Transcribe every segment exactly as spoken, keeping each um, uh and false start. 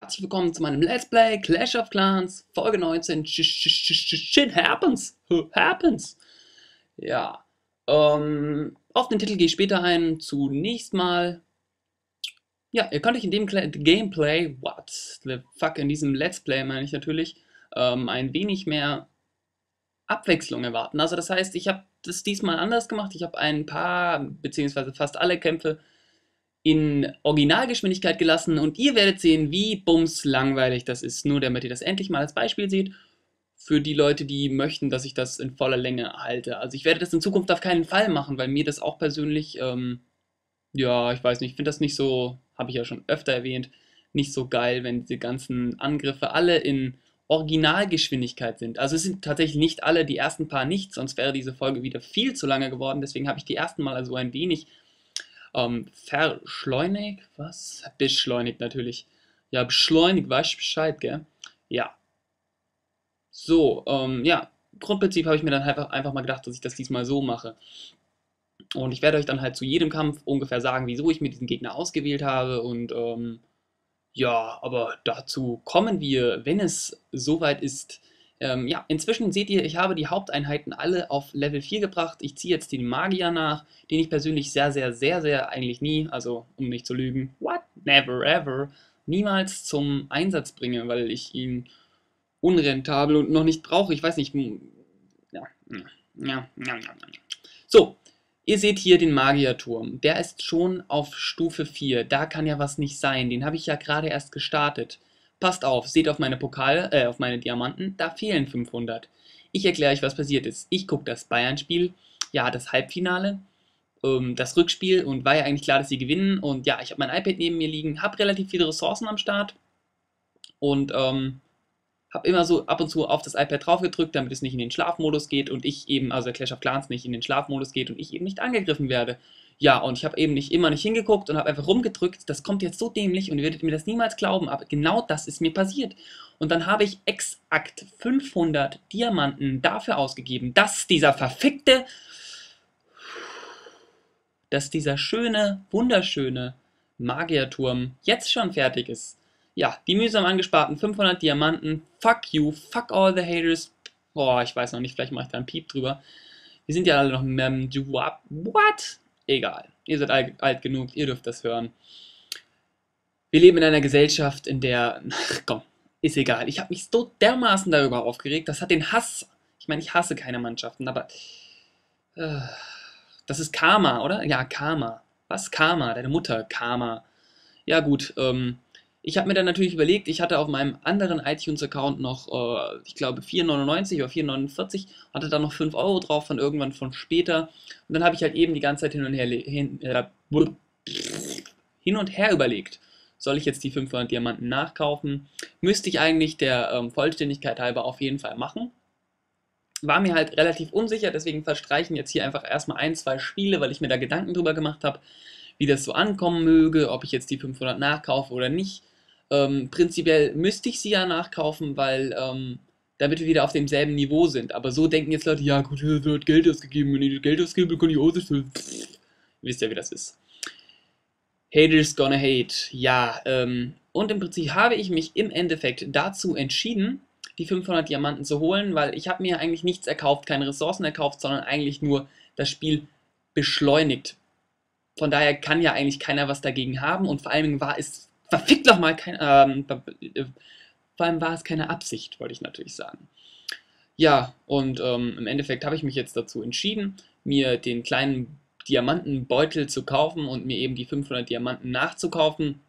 herzlich willkommen zu meinem Let's Play Clash of Clans Folge neunzehn. Sh sh sh sh Shit happens. Happens. Ja. Ähm, auf den Titel gehe ich später ein. Zunächst mal. Ja, ihr könnt euch in dem Kla Gameplay, what the fuck, in diesem Let's Play meine ich natürlich, ähm, ein wenig mehr Abwechslung erwarten. Also das heißt, ich habe das diesmal anders gemacht. Ich habe ein paar, beziehungsweise fast alle Kämpfe in Originalgeschwindigkeit gelassen und ihr werdet sehen, wie bums langweilig das ist. Nur damit ihr das endlich mal als Beispiel seht, für die Leute, die möchten, dass ich das in voller Länge halte. Also ich werde das in Zukunft auf keinen Fall machen, weil mir das auch persönlich, ähm, ja, ich weiß nicht, ich finde das nicht so, habe ich ja schon öfter erwähnt, nicht so geil, wenn diese ganzen Angriffe alle in Originalgeschwindigkeit sind. Also es sind tatsächlich nicht alle, die ersten paar nicht, sonst wäre diese Folge wieder viel zu lange geworden. Deswegen habe ich die ersten Mal also ein wenig ähm, verschleunigt, was? Beschleunigt natürlich. Ja, beschleunigt, weißt du Bescheid, gell? Ja. So, ähm, ja, Grundprinzip habe ich mir dann einfach, einfach mal gedacht, dass ich das diesmal so mache. Und ich werde euch dann halt zu jedem Kampf ungefähr sagen, wieso ich mir diesen Gegner ausgewählt habe. Und ähm, ja, aber dazu kommen wir, wenn es soweit ist. Ähm, ja, inzwischen seht ihr, ich habe die Haupteinheiten alle auf Level vier gebracht. Ich ziehe jetzt den Magier nach, den ich persönlich sehr, sehr, sehr, sehr, eigentlich nie, also um nicht zu lügen, what? Never ever, niemals zum Einsatz bringe, weil ich ihn unrentabel und noch nicht brauche. Ich weiß nicht, ja, ja, ja, ja, ja. So, ihr seht hier den Magierturm. Der ist schon auf Stufe vier. Da kann ja was nicht sein. Den habe ich ja gerade erst gestartet. Passt auf, seht auf meine Pokale, äh, auf meine Diamanten, da fehlen fünfhundert. Ich erkläre euch, was passiert ist. Ich gucke das Bayern-Spiel, ja, das Halbfinale, ähm, das Rückspiel und war ja eigentlich klar, dass sie gewinnen. Und ja, ich habe mein iPad neben mir liegen, habe relativ viele Ressourcen am Start und ähm, habe immer so ab und zu auf das iPad drauf gedrückt, damit es nicht in den Schlafmodus geht und ich eben, also der Clash of Clans nicht in den Schlafmodus geht und ich eben nicht angegriffen werde. Ja, und ich habe eben nicht immer nicht hingeguckt und habe einfach rumgedrückt. Das kommt jetzt so dämlich und ihr werdet mir das niemals glauben, aber genau das ist mir passiert. Und dann habe ich exakt fünfhundert Diamanten dafür ausgegeben, dass dieser verfickte, dass dieser schöne, wunderschöne Magierturm jetzt schon fertig ist. Ja, die mühsam angesparten fünfhundert Diamanten. Fuck you, fuck all the haters. Boah, ich weiß noch nicht, vielleicht mache ich da einen Piep drüber. Wir sind ja alle noch Mem, what? Egal. Ihr seid alt, alt genug, ihr dürft das hören. Wir leben in einer Gesellschaft, in der, ach komm, ist egal. Ich habe mich so dermaßen darüber aufgeregt. Das hat den Hass. Ich meine, ich hasse keine Mannschaften, aber äh, das ist Karma, oder? Ja, Karma. Was Karma? Deine Mutter, Karma. Ja gut, ähm, ich habe mir dann natürlich überlegt, ich hatte auf meinem anderen iTunes-Account noch, äh, ich glaube, vier neunundneunzig oder vier neunundvierzig, hatte da noch fünf Euro drauf von irgendwann von später. Und dann habe ich halt eben die ganze Zeit hin und her, hin, äh, hin und her überlegt. Soll ich jetzt die fünfhundert Diamanten nachkaufen? Müsste ich eigentlich der ähm, Vollständigkeit halber auf jeden Fall machen. War mir halt relativ unsicher, deswegen verstreichen jetzt hier einfach erstmal ein, zwei Spiele, weil ich mir da Gedanken drüber gemacht habe, wie das so ankommen möge, ob ich jetzt die fünfhundert nachkaufe oder nicht. Ähm, prinzipiell müsste ich sie ja nachkaufen, weil ähm, damit wir wieder auf demselben Niveau sind. Aber so denken jetzt Leute, ja gut, er hat Geld ausgegeben, wenn ich das Geld ausgebe, kann ich ausstellen. Wisst ihr, wie das ist. Haters gonna hate. Ja, ähm, und im Prinzip habe ich mich im Endeffekt dazu entschieden, die fünfhundert Diamanten zu holen, weil ich habe mir eigentlich nichts erkauft, keine Ressourcen erkauft, sondern eigentlich nur das Spiel beschleunigt. Von daher kann ja eigentlich keiner was dagegen haben und vor allem war es verfickt noch mal kein, ähm, vor allem war es keine Absicht, wollte ich natürlich sagen. Ja, und ähm, im Endeffekt habe ich mich jetzt dazu entschieden, mir den kleinen Diamantenbeutel zu kaufen und mir eben die fünfhundert Diamanten nachzukaufen.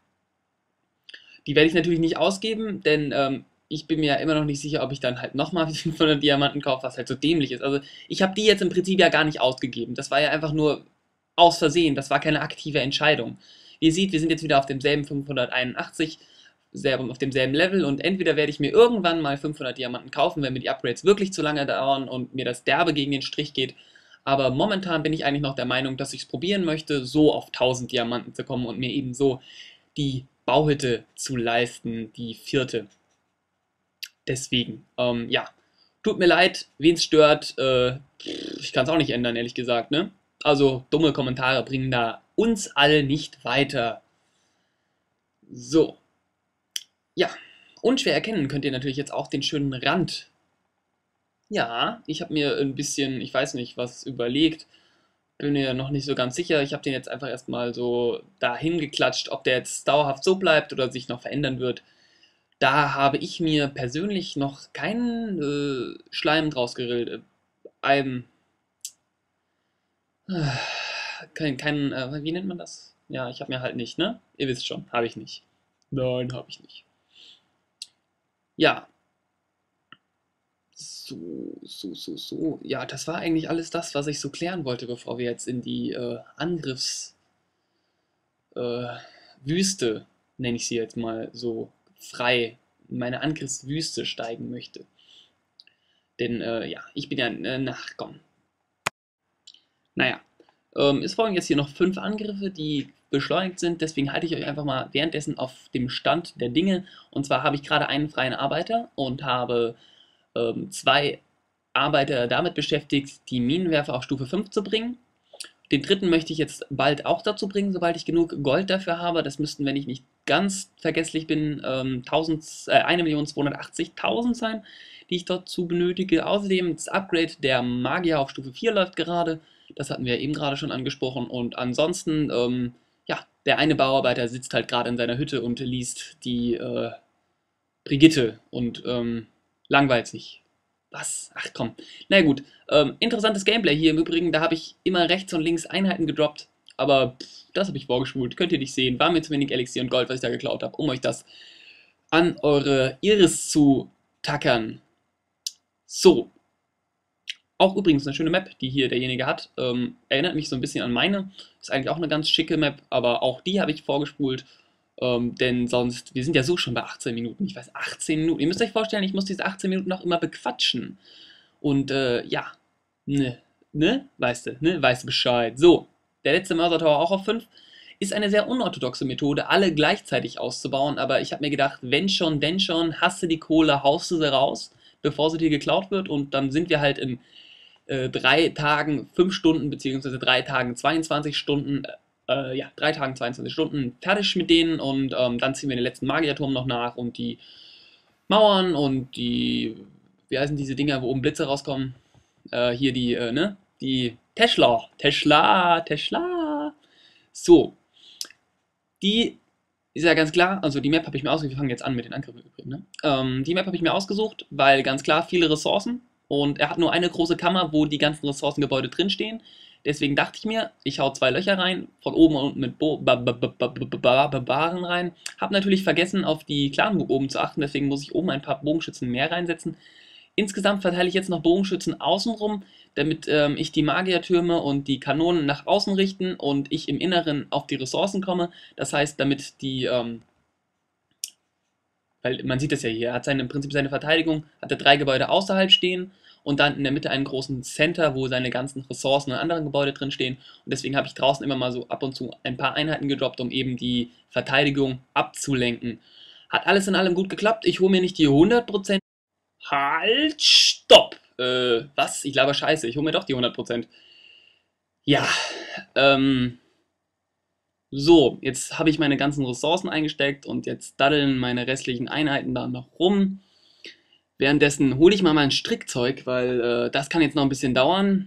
Die werde ich natürlich nicht ausgeben, denn ähm, ich bin mir ja immer noch nicht sicher, ob ich dann halt nochmal fünfhundert Diamanten kaufe, was halt so dämlich ist. Also ich habe die jetzt im Prinzip ja gar nicht ausgegeben. Das war ja einfach nur aus Versehen. Das war keine aktive Entscheidung. Wie ihr seht, wir sind jetzt wieder auf demselben fünfhunderteinundachtzig, auf demselben Level und entweder werde ich mir irgendwann mal fünfhundert Diamanten kaufen, wenn mir die Upgrades wirklich zu lange dauern und mir das derbe gegen den Strich geht. Aber momentan bin ich eigentlich noch der Meinung, dass ich es probieren möchte, so auf tausend Diamanten zu kommen und mir eben so die Bauhütte zu leisten, die vierte. Deswegen, ähm, ja, tut mir leid, wen es stört, äh, ich kann es auch nicht ändern, ehrlich gesagt, ne? Also, dumme Kommentare bringen da uns alle nicht weiter. So, Ja, unschwer erkennen könnt ihr natürlich jetzt auch den schönen Rand. Ja, ich habe mir ein bisschen, ich weiß nicht, was überlegt. Bin mir noch nicht so ganz sicher. Ich habe den jetzt einfach erstmal so dahin geklatscht, ob der jetzt dauerhaft so bleibt oder sich noch verändern wird. Da habe ich mir persönlich noch keinen äh, Schleim draus gerillt. Äh, Ein, äh, kein, kein äh, wie nennt man das? Ja, ich habe mir halt nicht, ne? Ihr wisst schon, habe ich nicht. Nein, habe ich nicht. Ja, so, so, so, so. Ja, das war eigentlich alles das, was ich so klären wollte, bevor wir jetzt in die äh, Angriffs, äh, Wüste, nenne ich sie jetzt mal so frei, in meine Angriffswüste steigen möchte. Denn, äh, ja, ich bin ja, äh, nach, komm. Naja, ähm, es folgen jetzt hier noch fünf Angriffe, die beschleunigt sind, deswegen halte ich euch einfach mal währenddessen auf dem Stand der Dinge. Und zwar habe ich gerade einen freien Arbeiter und habe ähm, zwei Arbeiter damit beschäftigt, die Minenwerfer auf Stufe fünf zu bringen. Den dritten möchte ich jetzt bald auch dazu bringen, sobald ich genug Gold dafür habe. Das müssten, wenn ich nicht ganz vergesslich bin, ähm, äh, eine Million zweihundertachtzigtausend sein, die ich dazu benötige. Außerdem das Upgrade der Magier auf Stufe vier läuft gerade. Das hatten wir eben gerade schon angesprochen. Und ansonsten, ähm, ja, der eine Bauarbeiter sitzt halt gerade in seiner Hütte und liest die äh, Brigitte und ähm, langweilt sich. Was? Ach komm. Na gut. Ähm, interessantes Gameplay hier im Übrigen. Da habe ich immer rechts und links Einheiten gedroppt. Aber pff, das habe ich vorgespult. Könnt ihr nicht sehen. War mir zu wenig Elixier und Gold, was ich da geklaut habe, um euch das an eure Iris zu tackern. So. Auch übrigens eine schöne Map, die hier derjenige hat. Ähm, erinnert mich so ein bisschen an meine. Ist eigentlich auch eine ganz schicke Map, aber auch die habe ich vorgespult. Ähm, denn sonst, wir sind ja so schon bei achtzehn Minuten. Ich weiß, achtzehn Minuten. Ihr müsst euch vorstellen, ich muss diese achtzehn Minuten noch immer bequatschen. Und äh, ja, ne, ne, weißt du, ne, weißt du Bescheid. So, der letzte Mörser Tower auch auf fünf. Ist eine sehr unorthodoxe Methode, alle gleichzeitig auszubauen, aber ich habe mir gedacht, wenn schon, wenn schon, hast du die Kohle, haust du sie raus, bevor sie dir geklaut wird und dann sind wir halt in äh, drei Tagen fünf Stunden, beziehungsweise drei Tagen zweiundzwanzig Stunden, äh, ja, drei Tagen zweiundzwanzig Stunden fertig mit denen und ähm, dann ziehen wir den letzten Magierturm noch nach und die Mauern und die, wie heißen diese Dinger, wo oben Blitze rauskommen? Äh, hier die, äh, ne? Die Tesla, Tesla, Tesla. So, die ist ja ganz klar, also die Map habe ich mir ausgesucht, wir fangen jetzt an mit den Angriffen übrigens, ne? Ähm, die Map habe ich mir ausgesucht, weil ganz klar viele Ressourcen und er hat nur eine große Kammer, wo die ganzen Ressourcengebäude drinstehen. Deswegen dachte ich mir, ich hau zwei Löcher rein, von oben und unten mit Bo ba ba ba ba ba ba Barbaren rein. Hab natürlich vergessen, auf die Clanburg oben zu achten, deswegen muss ich oben ein paar Bogenschützen mehr reinsetzen. Insgesamt verteile ich jetzt noch Bogenschützen außenrum, damit ähm, ich die Magiertürme und die Kanonen nach außen richten und ich im Inneren auf die Ressourcen komme. Das heißt, damit die, ähm, weil man sieht das ja hier, er hat seine, im Prinzip seine Verteidigung, hat er drei Gebäude außerhalb stehen und dann in der Mitte einen großen Center, wo seine ganzen Ressourcen und anderen Gebäude drin stehen. Und deswegen habe ich draußen immer mal so ab und zu ein paar Einheiten gedroppt, um eben die Verteidigung abzulenken. Hat alles in allem gut geklappt. Ich hole mir nicht die hundert Prozent. Halt, stopp! Äh, was? Ich laber Scheiße. Ich hole mir doch die hundert Prozent. Ja, ähm, so, jetzt habe ich meine ganzen Ressourcen eingesteckt und jetzt daddeln meine restlichen Einheiten da noch rum. Währenddessen hole ich mal mein Strickzeug, weil äh, das kann jetzt noch ein bisschen dauern.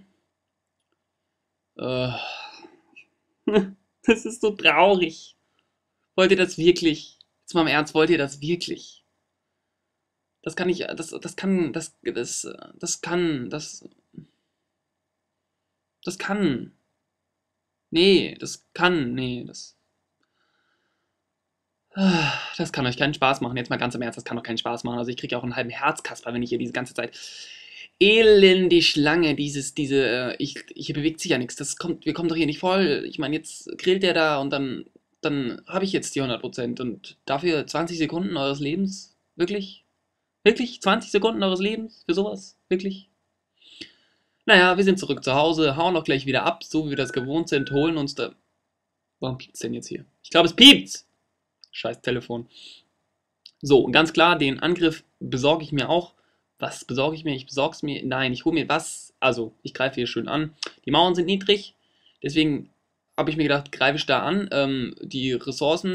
Äh, das ist so traurig. Wollt ihr das wirklich? Jetzt mal im Ernst, wollt ihr das wirklich? Das kann ich, das, das kann, das, das, das kann, das, das kann. Nee, das kann, nee, das, das kann euch keinen Spaß machen. Jetzt mal ganz im Ernst, das kann doch keinen Spaß machen. Also ich kriege ja auch einen halben Herzkasper, wenn ich hier diese ganze Zeit elendig lange dieses, diese, äh, ich, hier bewegt sich ja nichts. Das kommt, wir kommen doch hier nicht voll. Ich meine, jetzt grillt der da und dann, dann habe ich jetzt die hundert Prozent und dafür zwanzig Sekunden eures Lebens? Wirklich? Wirklich? zwanzig Sekunden eures Lebens für sowas? Wirklich? Naja, wir sind zurück zu Hause, hauen auch gleich wieder ab, so wie wir das gewohnt sind, holen uns da. Warum piept's denn jetzt hier? Ich glaube, es piept! Scheiß Telefon. So, und ganz klar, den Angriff besorge ich mir auch. Was besorge ich mir? Ich besorge es mir. Nein, ich hole mir was. Also, ich greife hier schön an. Die Mauern sind niedrig. Deswegen habe ich mir gedacht, greife ich da an. Ähm, die Ressourcen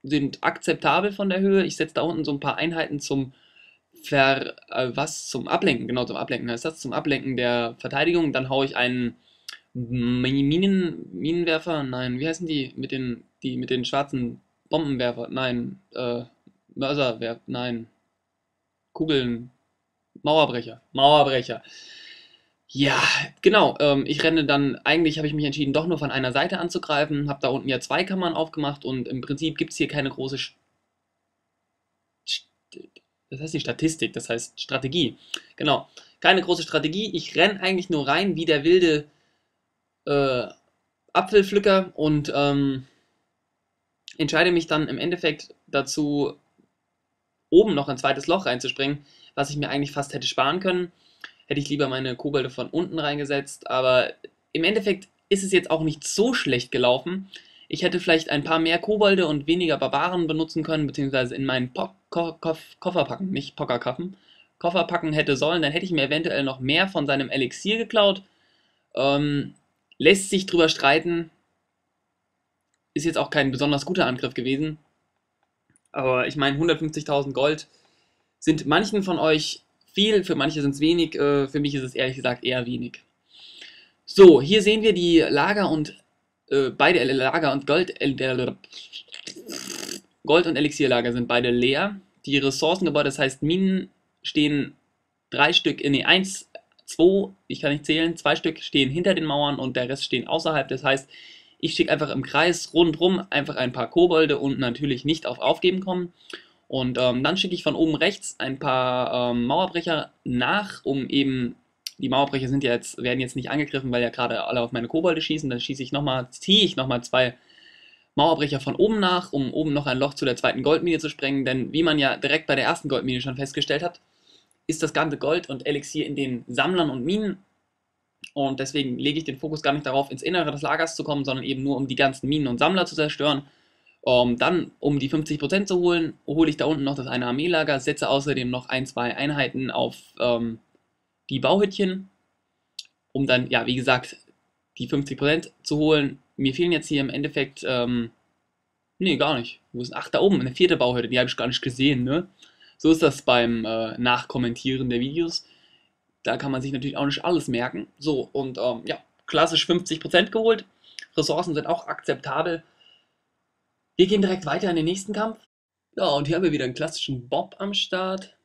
sind akzeptabel von der Höhe. Ich setze da unten so ein paar Einheiten zum Ver, äh, was zum Ablenken, genau zum Ablenken heißt das, zum Ablenken der Verteidigung. Dann haue ich einen Minen, Minenwerfer, nein, wie heißen die mit den, die mit den schwarzen Bombenwerfer, nein, äh, Mörserwerfer, nein, Kugeln, Mauerbrecher, Mauerbrecher. Ja, genau. Ähm, ich renne dann, eigentlich habe ich mich entschieden, doch nur von einer Seite anzugreifen, habe da unten ja zwei Kammern aufgemacht und im Prinzip gibt es hier keine große, Sch- Sch- das heißt nicht Statistik, das heißt Strategie. Genau, keine große Strategie. Ich renne eigentlich nur rein wie der wilde äh, Apfelpflücker und ähm, entscheide mich dann im Endeffekt dazu, oben noch ein zweites Loch reinzuspringen, was ich mir eigentlich fast hätte sparen können. Hätte ich lieber meine Kobolde von unten reingesetzt, aber im Endeffekt ist es jetzt auch nicht so schlecht gelaufen. Ich hätte vielleicht ein paar mehr Kobolde und weniger Barbaren benutzen können, beziehungsweise in meinen po Ko Ko Koffer packen, nicht Pokerkaffen, Koffer packen hätte sollen, dann hätte ich mir eventuell noch mehr von seinem Elixier geklaut. Ähm, lässt sich drüber streiten, ist jetzt auch kein besonders guter Angriff gewesen, aber ich meine, hundertfünfzigtausend Gold sind manchen von euch viel, für manche sind es wenig, äh, für mich ist es ehrlich gesagt eher wenig. So, hier sehen wir die Lager und äh, beide Lager und Gold, äh, Gold und Elixierlager sind beide leer. Die Ressourcengebäude, das heißt Minen, stehen drei Stück, äh, nee, eins, zwei, ich kann nicht zählen, zwei Stück stehen hinter den Mauern und der Rest stehen außerhalb. Das heißt, ich schicke einfach im Kreis rundherum einfach ein paar Kobolde und natürlich nicht auf Aufgeben kommen. Und ähm, dann schicke ich von oben rechts ein paar ähm, Mauerbrecher nach, um eben, die Mauerbrecher sind ja jetzt, werden jetzt nicht angegriffen, weil ja gerade alle auf meine Kobolde schießen. Dann schieße ich nochmal, ziehe ich nochmal zwei Mauerbrecher von oben nach, um oben noch ein Loch zu der zweiten Goldmine zu sprengen. Denn wie man ja direkt bei der ersten Goldmine schon festgestellt hat, ist das ganze Gold und Elixier in den Sammlern und Minen. Und deswegen lege ich den Fokus gar nicht darauf, ins Innere des Lagers zu kommen, sondern eben nur um die ganzen Minen und Sammler zu zerstören. Um, dann, um die fünfzig Prozent zu holen, hole ich da unten noch das eine Armeelager, setze außerdem noch ein, zwei Einheiten auf ähm, die Bauhütchen, um dann, ja, wie gesagt, die fünfzig Prozent zu holen. Mir fehlen jetzt hier im Endeffekt, ähm, nee, gar nicht. Wo ist, ach, da oben, eine vierte Bauhütte, die habe ich gar nicht gesehen, ne? So ist das beim äh, Nachkommentieren der Videos. Da kann man sich natürlich auch nicht alles merken. So, und ähm, ja, klassisch fünfzig Prozent geholt. Ressourcen sind auch akzeptabel. Wir gehen direkt weiter in den nächsten Kampf. Ja, und hier haben wir wieder einen klassischen Bob am Start.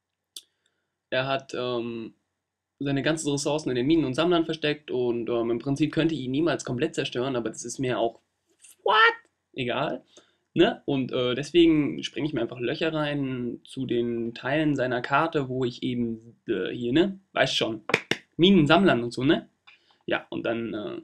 Er hat ähm, seine ganzen Ressourcen in den Minen und Sammlern versteckt und ähm, im Prinzip könnte ich ihn niemals komplett zerstören, aber das ist mir auch what? Egal. Ne? Und äh, deswegen springe ich mir einfach Löcher rein zu den Teilen seiner Karte, wo ich eben äh, hier, ne? Weißt schon, Minen, Sammlern und so, ne? Ja, und dann äh,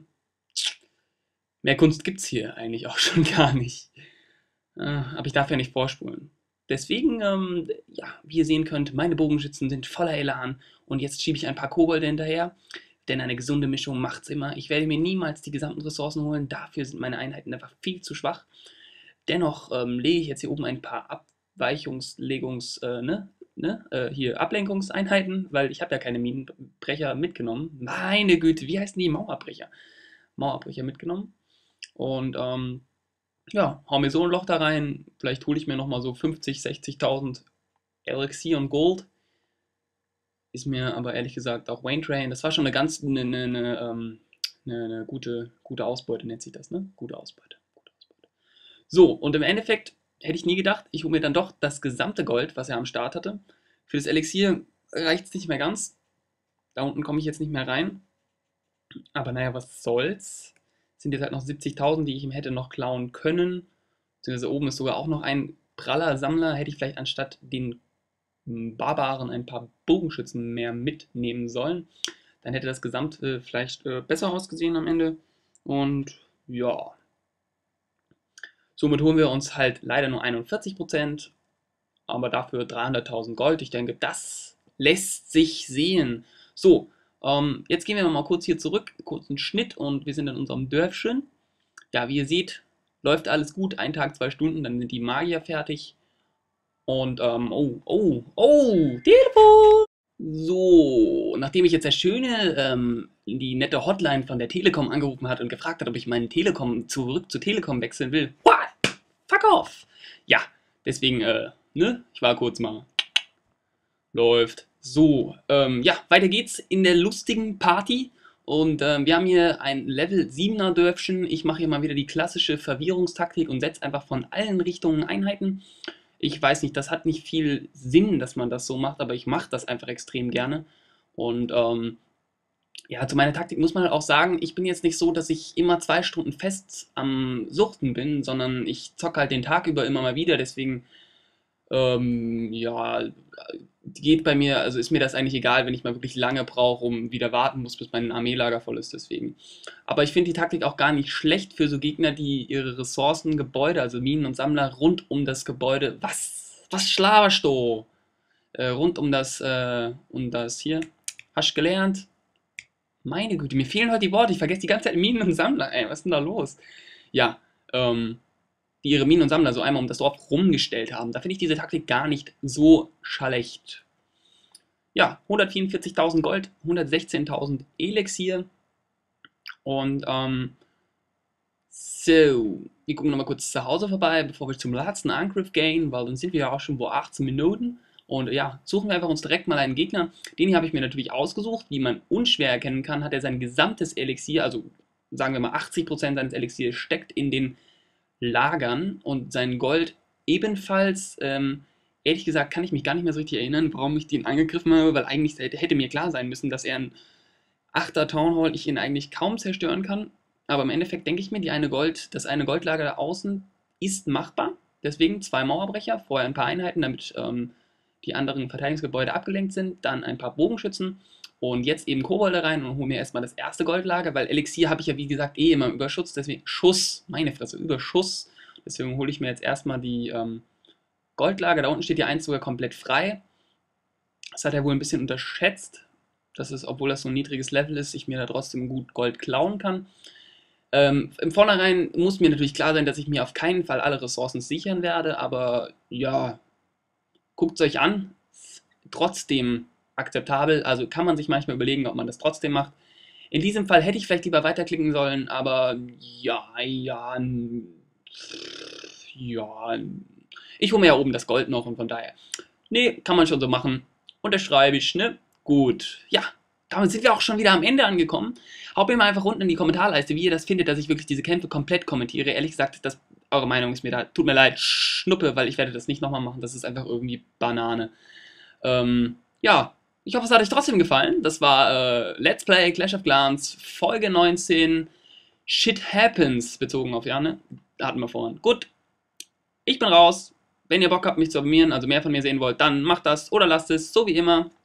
mehr Kunst gibt's hier eigentlich auch schon gar nicht. Äh, aber ich darf ja nicht vorspulen. Deswegen, ähm, ja, wie ihr sehen könnt, meine Bogenschützen sind voller Elan und jetzt schiebe ich ein paar Kobolde hinterher, denn eine gesunde Mischung macht's immer. Ich werde mir niemals die gesamten Ressourcen holen, dafür sind meine Einheiten einfach viel zu schwach. Dennoch ähm, lege ich jetzt hier oben ein paar Abweichungslegungs, äh, ne, ne, äh, hier Ablenkungseinheiten, weil ich habe ja keine Minenbrecher mitgenommen. Meine Güte, wie heißen die? Mauerbrecher. Mauerbrecher mitgenommen. Und ähm, ja, hau mir so ein Loch da rein. Vielleicht hole ich mir nochmal so fünfzig, sechzigtausend Elixir und Gold. Ist mir aber ehrlich gesagt auch Wayne Train. Das war schon eine ganz eine, eine, eine, ähm, eine, eine gute, gute Ausbeute, nennt sich das, ne? Gute Ausbeute. Gute Ausbeute. So, und im Endeffekt hätte ich nie gedacht, ich hole mir dann doch das gesamte Gold, was er am Start hatte. Für das Elixier reicht es nicht mehr ganz. Da unten komme ich jetzt nicht mehr rein. Aber naja, was soll's. Sind jetzt halt noch siebzigtausend, die ich ihm hätte noch klauen können. Beziehungsweise oben ist sogar auch noch ein praller Sammler. Hätte ich vielleicht anstatt den Barbaren ein paar Bogenschützen mehr mitnehmen sollen. Dann hätte das Gesamte vielleicht äh, besser ausgesehen am Ende. Und ja. Somit holen wir uns halt leider nur einundvierzig Prozent. Aber dafür dreihunderttausend Gold. Ich denke, das lässt sich sehen. So, ähm, jetzt gehen wir mal kurz hier zurück. Kurzen Schnitt und wir sind in unserem Dörfchen. Ja, wie ihr seht, läuft alles gut. Ein Tag, zwei Stunden, dann sind die Magier fertig. Und, ähm, oh, oh, oh, Telefon! So, nachdem ich jetzt der Schöne ähm, die nette Hotline von der Telekom angerufen hat und gefragt hat, ob ich meinen Telekom zurück zu Telekom wechseln will, fuck off. Ja, deswegen, äh, ne, ich war kurz mal, läuft. So, ähm, ja, weiter geht's in der lustigen Party. Und ähm, wir haben hier ein Level siebener Dörfchen. Ich mache hier mal wieder die klassische Verwirrungstaktik und setze einfach von allen Richtungen Einheiten. Ich weiß nicht, das hat nicht viel Sinn, dass man das so macht, aber ich mache das einfach extrem gerne. Und ähm, ja, zu meiner Taktik muss man halt auch sagen, ich bin jetzt nicht so, dass ich immer zwei Stunden fest am Suchten bin, sondern ich zocke halt den Tag über immer mal wieder. Deswegen ähm, ja, geht bei mir, also ist mir das eigentlich egal, wenn ich mal wirklich lange brauche, um wieder warten muss, bis mein Armeelager voll ist, deswegen. Aber ich finde die Taktik auch gar nicht schlecht für so Gegner, die ihre Ressourcen, Gebäude, also Minen und Sammler rund um das Gebäude, was, was schlaberst du? Äh, rund um das, äh, um das hier, hast du gelernt? Meine Güte, mir fehlen heute die Worte, ich vergesse die ganze Zeit Minen und Sammler, ey, was ist denn da los? Ja, ähm, die ihre Minen und Sammler so einmal um das Dorf rumgestellt haben. Da finde ich diese Taktik gar nicht so schlecht. Ja, hundertvierundvierzigtausend Gold, hundertsechzehntausend Elixier und ähm, so, wir gucken nochmal kurz zu Hause vorbei, bevor wir zum letzten Angriff gehen, weil dann sind wir ja auch schon vor achtzehn Minuten. Und ja, suchen wir einfach uns direkt mal einen Gegner. Den hier habe ich mir natürlich ausgesucht. Wie man unschwer erkennen kann, hat er sein gesamtes Elixier, also sagen wir mal achtzig Prozent seines Elixiers steckt in den Lagern und sein Gold ebenfalls. Ähm, ehrlich gesagt kann ich mich gar nicht mehr so richtig erinnern, warum ich den angegriffen habe, weil eigentlich hätte, hätte mir klar sein müssen, dass er ein achter Town Hall ich ihn eigentlich kaum zerstören kann. Aber im Endeffekt denke ich mir, die eine Gold, das eine Goldlager da außen ist machbar. Deswegen zwei Mauerbrecher, vorher ein paar Einheiten, damit ähm, die anderen Verteidigungsgebäude abgelenkt sind, dann ein paar Bogenschützen und jetzt eben Kobolde rein und hole mir erstmal das erste Goldlager, weil Elixier habe ich ja wie gesagt eh immer im Überschuss, deswegen Schuss, meine Fresse, Überschuss. Deswegen hole ich mir jetzt erstmal die ähm, Goldlager. Da unten steht die eins sogar komplett frei. Das hat er wohl ein bisschen unterschätzt, dass es, obwohl das so ein niedriges Level ist, ich mir da trotzdem gut Gold klauen kann. Ähm, Im Vornherein muss mir natürlich klar sein, dass ich mir auf keinen Fall alle Ressourcen sichern werde, aber ja, guckt es euch an. Trotzdem akzeptabel, also kann man sich manchmal überlegen, ob man das trotzdem macht. In diesem Fall hätte ich vielleicht lieber weiterklicken sollen, aber ja, ja, ja. Ich hole mir ja oben das Gold noch und von daher. Nee, kann man schon so machen. Unterschreibe ich, ne? Gut. Ja, damit sind wir auch schon wieder am Ende angekommen. Haut mir mal einfach unten in die Kommentarleiste, wie ihr das findet, dass ich wirklich diese Kämpfe komplett kommentiere. Ehrlich gesagt, das, eure Meinung ist mir da, tut mir leid, Schnuppe, weil ich werde das nicht nochmal machen. Das ist einfach irgendwie Banane. Ähm, ja, ich hoffe, es hat euch trotzdem gefallen. Das war äh, Let's Play Clash of Clans, Folge neunzehn. Shit Happens, bezogen auf Janne. Hatten wir vorhin. Gut, ich bin raus. Wenn ihr Bock habt, mich zu abonnieren, also mehr von mir sehen wollt, dann macht das oder lasst es, so wie immer.